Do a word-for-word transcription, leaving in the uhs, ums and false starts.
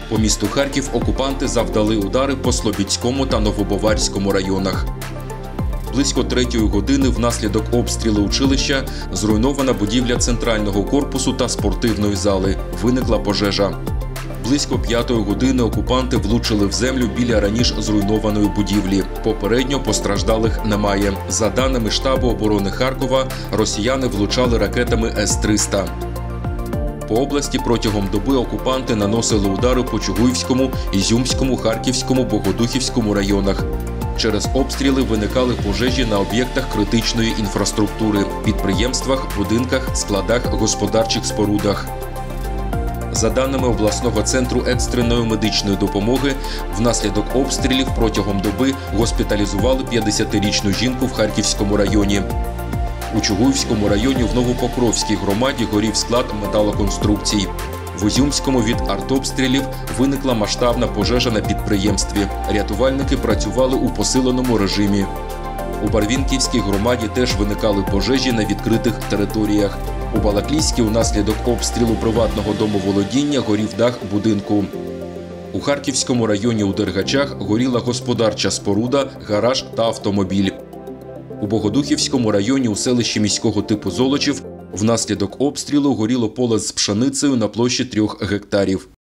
По місту Харків окупанти завдали удари по Слобідському та Новобаварському районах. Близько третьої години внаслідок обстрілу училища зруйнована будівля центрального корпусу та спортивної зали. Виникла пожежа. Близько п'ятої години окупанти влучили в землю біля раніше зруйнованої будівлі. Попередньо постраждалих немає. За даними штабу оборони Харкова, росіяни влучали ракетами С триста. По області протягом доби окупанти наносили удари по Чугуївському, Ізюмському, Харківському, Богодухівському районах. Через обстріли виникали пожежі на об'єктах критичної інфраструктури – підприємствах, будинках, складах, господарчих спорудах. За даними обласного центру екстреної медичної допомоги, внаслідок обстрілів протягом доби госпіталізували п'ятдесятирічну жінку в Харківському районі. У Чугуївському районі в Новопокровській громаді горів склад металоконструкцій. В Ізюмському від артобстрілів виникла масштабна пожежа на підприємстві. Рятувальники працювали у посиленому режимі. У Барвінківській громаді теж виникали пожежі на відкритих територіях. У Балаклійській унаслідок обстрілу приватного домоволодіння горів дах будинку. У Харківському районі у Дергачах горіла господарча споруда, гараж та автомобіль. У Богодухівському районі у селищі міського типу Золочів внаслідок обстрілу горіло поле з пшеницею на площі трьох гектарів.